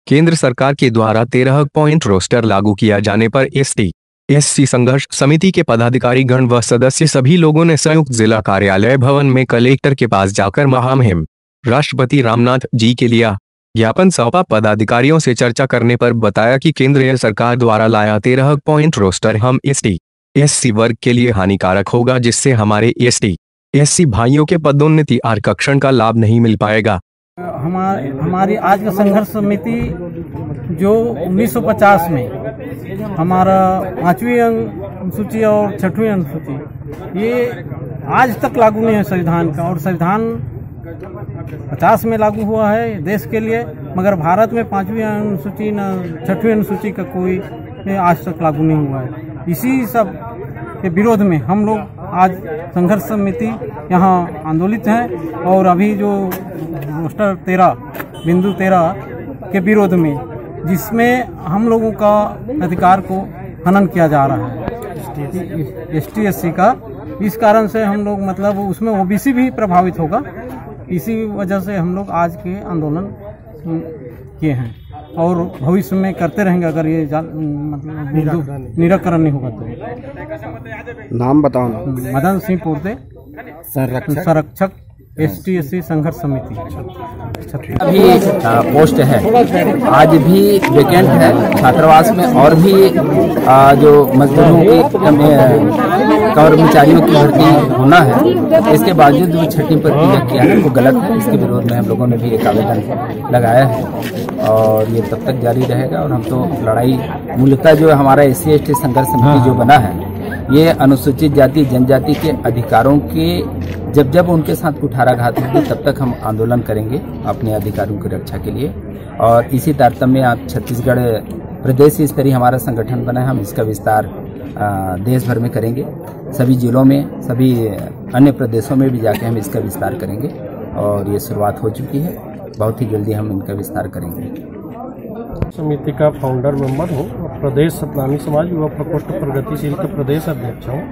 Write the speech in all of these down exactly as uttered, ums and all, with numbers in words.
केंद्र सरकार के द्वारा तेरह पॉइंट रोस्टर लागू किया जाने पर एसटी एससी संघर्ष समिति के पदाधिकारी गण व सदस्य सभी लोगों ने संयुक्त जिला कार्यालय भवन में कलेक्टर के पास जाकर महामहिम राष्ट्रपति रामनाथ जी के लिया ज्ञापन सौंपा। पदाधिकारियों से चर्चा करने पर बताया कि केंद्रीय सरकार द्वारा लाया तेरह पॉइंट रोस्टर हम एसटी एससी वर्ग के लिए हानिकारक होगा, जिससे हमारे एसटी एससी भाइयों के पदोन्नति आरक्षण का लाभ नहीं मिल पाएगा। हमारी हमारी आज का संघर्ष समिति जो उन्नीस सौ पचास में हमारा पांचवी अनुसूची और छठवीं अनुसूची ये आज तक लागू नहीं है संविधान का, और संविधान पचास में लागू हुआ है देश के लिए, मगर भारत में पांचवी अनुसूची न छठवीं अनुसूची का कोई आज तक लागू नहीं हुआ है। इसी सब के विरोध में हम लोग आज संघर्ष समिति यहाँ आंदोलित हैं, और अभी जो रोस्टर तेरह बिंदु तेरह के विरोध में, जिसमें हम लोगों का अधिकार को हनन किया जा रहा है एस टी एस सी का, इस कारण से हम लोग मतलब उसमें ओबीसी भी प्रभावित होगा। इसी वजह से हम लोग आज के आंदोलन किए हैं और भविष्य में करते रहेंगे अगर ये मतलब निराकरण नहीं होगा तो। नाम बताओ ना। मदन सिंह पोर्ते, संरक्षक एस टी एस सी संघर्ष समिति। अभी पोस्ट है, आज भी वेकेंट है छात्रावास में, और भी जो मजदूरों की कर्मचारियों की भर्ती होना है, इसके बावजूद जो छठी प्रक्रिया किया है वो गलत है। इसके विरोध में हम लोगों ने भी एक आवेदन लगाया है और ये तब तक जारी रहेगा। और हम तो लड़ाई मूलतः जो हमारा एस सी एस टी संघर्ष समिति जो बना है, ये अनुसूचित जाति जनजाति के अधिकारों के जब जब उनके साथ कुठाराघात होगी तब तक हम आंदोलन करेंगे अपने अधिकारों की रक्षा के लिए। और इसी तारतम्य आप छत्तीसगढ़ प्रदेश स्तरीय हमारा संगठन बना है, हम इसका विस्तार देश भर में करेंगे, सभी जिलों में, सभी अन्य प्रदेशों में भी जाके हम इसका विस्तार करेंगे। और ये शुरुआत हो चुकी है, बहुत ही जल्दी हम इनका विस्तार करेंगे। समिति का फाउंडर मेंबर हूँ, प्रदेश सतनामी समाज युवा प्रकोष्ठ प्रगतिशील का प्रदेश अध्यक्ष हूँ।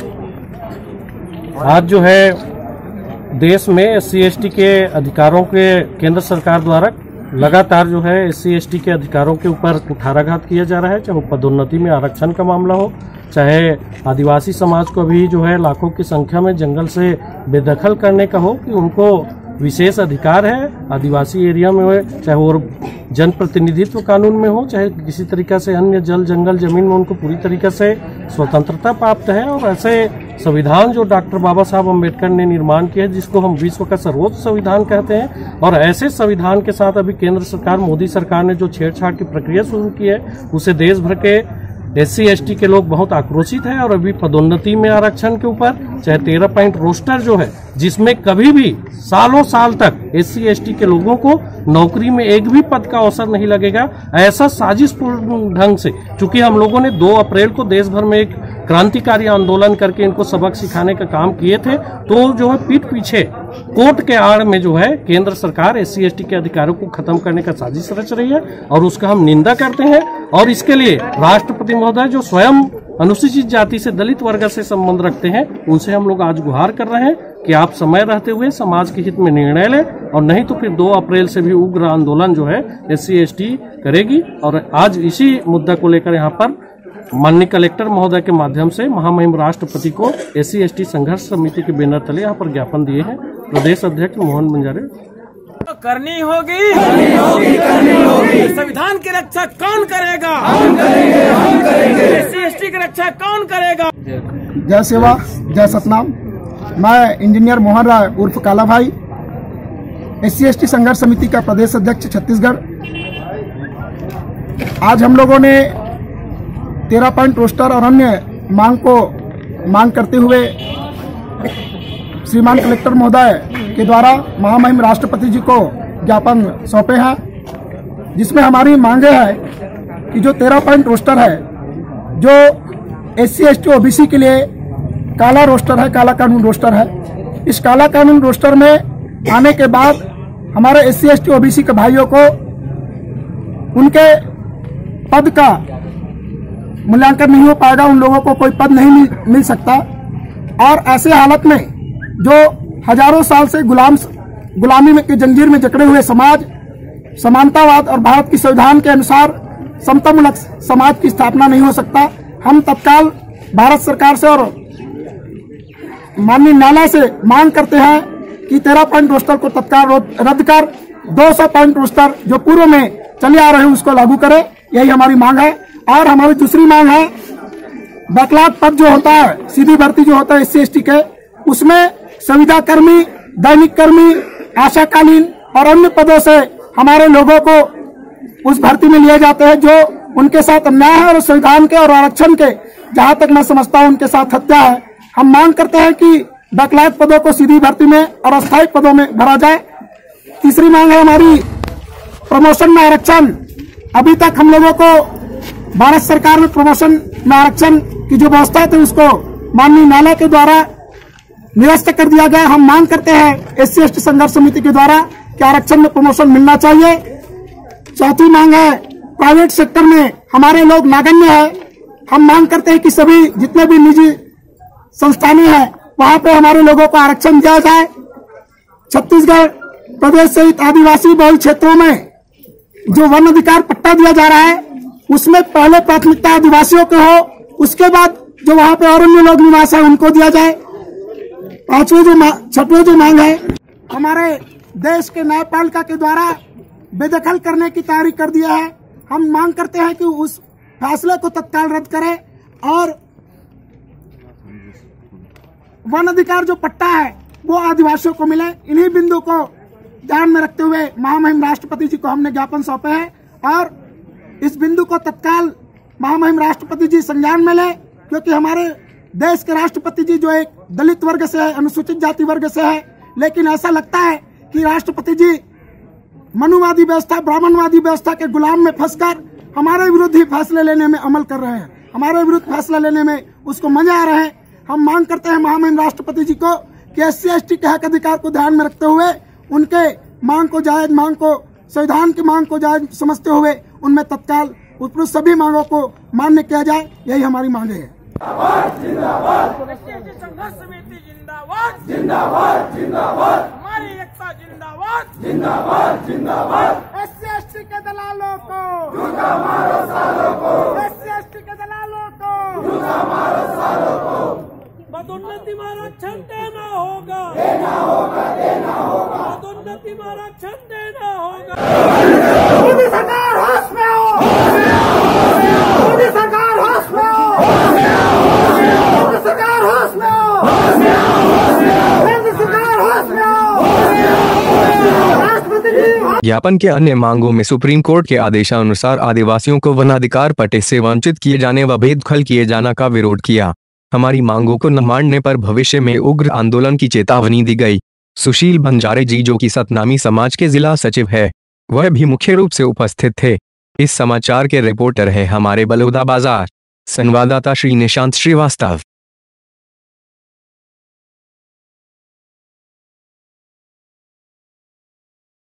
आज जो है देश में एस सी एस टी के अधिकारों के केंद्र सरकार द्वारा लगातार जो है एस सी एस टी के अधिकारों के ऊपर कुठाराघात किया जा रहा है, चाहे वो पदोन्नति में आरक्षण का मामला हो, चाहे आदिवासी समाज को भी जो है लाखों की संख्या में जंगल से बेदखल करने का हो कि उनको विशेष अधिकार है आदिवासी एरिया में हो, चाहे वो जनप्रतिनिधित्व कानून में हो, चाहे किसी तरीका से अन्य जल जंगल जमीन में उनको पूरी तरीके से स्वतंत्रता प्राप्त है। और ऐसे संविधान जो डॉक्टर बाबा साहब अम्बेडकर ने निर्माण किया है, जिसको हम विश्व का सर्वोच्च संविधान कहते हैं, और ऐसे संविधान के साथ अभी केंद्र सरकार मोदी सरकार ने जो छेड़छाड़ की प्रक्रिया शुरू की है, उसे देश भर के एस सी एस टी के लोग बहुत आक्रोशित हैं। और अभी पदोन्नति में आरक्षण के ऊपर चाहे तेरह पॉइंट रोस्टर जो है, जिसमें कभी भी सालों साल तक एस सी एस टी के लोगों को नौकरी में एक भी पद का अवसर नहीं लगेगा, ऐसा साजिशपूर्ण ढंग से, चूंकि हम लोगों ने दो अप्रैल को देश भर में एक क्रांतिकारी आंदोलन करके इनको सबक सिखाने का काम किए थे, तो जो है पीठ पीछे कोर्ट के आड़ में जो है केंद्र सरकार एस सी एस टी के अधिकारों को खत्म करने का साजिश रच रही है, और उसका हम निंदा करते हैं। और इसके लिए राष्ट्रपति महोदय जो स्वयं अनुसूचित जाति से दलित वर्ग से संबंध रखते हैं, उनसे हम लोग आज गुहार कर रहे हैं कि आप समय रहते हुए समाज के हित में निर्णय लें, और नहीं तो फिर दो अप्रैल से भी उग्र आंदोलन जो है एस सी एस टी करेगी। और आज इसी मुद्दा को लेकर यहाँ पर माननीय कलेक्टर महोदय के माध्यम से महामहिम राष्ट्रपति को एस सी एस टी संघर्ष समिति के बैनर तले यहाँ पर ज्ञापन दिए हैं। प्रदेश अध्यक्ष मोहन बंजारे। तो करनी होगी, करनी होगी, करनी होगी। संविधान की रक्षा कौन करेगा? हम करेंगे, हम करेंगे। एस सी एस टी की रक्षा कौन करेगा? जय सेवा जय सतनाम। मैं इंजीनियर मोहन राय उर्फ काला भाई, एस सी एस टी संघर्ष समिति का प्रदेश अध्यक्ष छत्तीसगढ़। आज हम लोगों ने तेरह पॉइंट रोस्टर और अन्य मांग को मांग करते हुए श्रीमान कलेक्टर महोदय के द्वारा महामहिम राष्ट्रपति जी को ज्ञापन सौंपे हैं, जिसमें हमारी मांगे है कि जो तेरह पॉइंट रोस्टर है, जो S C S T O B C के लिए काला रोस्टर है, काला कानून रोस्टर है, इस काला कानून रोस्टर में आने के बाद हमारे S C S T O B C के भाइयों को उनके पद का मूल्यांकन नहीं हो पाएगा, उन लोगों को कोई पद नहीं मिल, मिल सकता। और ऐसे हालत में जो हजारों साल से गुलाम गुलामी में की जंजीर में जकड़े हुए समाज समानतावाद और भारत की संविधान के अनुसार समतामूलक समाज की स्थापना नहीं हो सकता। हम तत्काल भारत सरकार से और माननीय न्यायालय से मांग करते हैं कि तेरह पॉइंट रोस्टर को तत्काल रद्द कर दो सौ पॉइंट रोस्टर जो पूर्व में चले आ रहे हैं उसको लागू करे। यही हमारी मांग है। और हमारी दूसरी मांग है, बैकलॉग पद जो होता है, सीधी भर्ती जो होता है एस सी एस टी के, उसमें संविदा कर्मी, दैनिक कर्मी, आशाकालीन और अन्य पदों से हमारे लोगों को उस भर्ती में लिए जाते हैं जो उनके साथ अन्याय है और संविधान के और आरक्षण के, जहां तक मैं समझता हूं, उनके साथ हत्या है। हम मांग करते हैं कि बैकलॉग पदों को सीधी भर्ती में और अस्थायी पदों में भरा जाए। तीसरी मांग है हमारी प्रमोशन में आरक्षण। अभी तक हम लोगों को भारत सरकार में प्रमोशन में आरक्षण की जो व्यवस्था थी उसको माननीय न्यायालय के द्वारा निरस्त कर दिया गया। हम मांग करते हैं एस सी एस टी संघर्ष समिति के द्वारा कि आरक्षण में प्रमोशन मिलना चाहिए। चौथी मांग है, प्राइवेट सेक्टर में हमारे लोग नागण्य है। हम मांग करते हैं कि सभी जितने भी निजी संस्थानें हैं वहां पे हमारे लोगों को आरक्षण दिया जाए। छत्तीसगढ़ प्रदेश सहित आदिवासी बहुल क्षेत्रों में जो वन अधिकार पट्टा दिया जा रहा है उसमें पहले प्राथमिकता आदिवासियों को हो, उसके बाद जो वहां पे और अन्य लोग निवास है उनको दिया जाए। पांचवी जो छठवीं जो मांग है, हमारे देश के न्यायपालिका के द्वारा बेदखल करने की तैयारी कर दिया है। हम मांग करते हैं कि उस फैसले को तत्काल रद्द करें और वन अधिकार जो पट्टा है वो आदिवासियों को मिले। इन्हीं बिंदु को ध्यान में रखते हुए महामहिम राष्ट्रपति जी को हमने ज्ञापन सौंपे हैं और इस बिंदु को तत्काल महामहिम राष्ट्रपति जी संज्ञान में ले, क्योंकि हमारे देश के राष्ट्रपति जी जो एक दलित वर्ग से है, अनुसूचित जाति वर्ग से है, लेकिन ऐसा लगता है कि राष्ट्रपति जी मनुवादी व्यवस्था, ब्राह्मणवादी व्यवस्था के गुलाम में फंसकर हमारे विरुद्ध ही फैसले लेने में अमल कर रहे हैं, हमारे विरुद्ध फैसला लेने में उसको मजा आ रहे हैं। हम मांग करते हैं महामहिम राष्ट्रपति जी को कि एस सी एस टी के हक अधिकार को ध्यान में रखते हुए उनके मांग को जायज, मांग को संविधान की मांग को जायज समझते हुए उनमें तत्काल उत्कृष्ट सभी मांगों को मान्य किया जाए। यही हमारी मांगे है। संघर्ष समिति जिंदाबाद, जिंदाबाद, जिंदाबाद, हमारी एकता जिंदाबाद, जिंदाबाद, जिंदाबाद। एस सी एस टी के दलालों को झूठा मारो सालों को, एस सी एस टी के दलालों को झूठा मारो सालों को। पदोन्नति में आरक्षण देना होगा, देना होगा, देना होगा, पदोन्नति में आरक्षण देना होगा। मोदी सरकार होश में हो, मोदी सरकार होश में हो, मोदी सरकार होश में हो, मोदी सरकार होश में हो। राष्ट्रपति जी ज्ञापन के अन्य मांगों में सुप्रीम कोर्ट के आदेशानुसार आदिवासियों को वनाधिकार पट्टे से वंचित किए जाने व भेदखल किए जाने का विरोध किया। हमारी मांगों को न मानने पर भविष्य में उग्र आंदोलन की चेतावनी दी गई। सुशील बंजारे जी, जो कि सतनामी समाज के जिला सचिव है, वह भी मुख्य रूप से उपस्थित थे। इस समाचार के रिपोर्टर है हमारे बलौदा बाजार संवाददाता श्री निशांत श्रीवास्तव।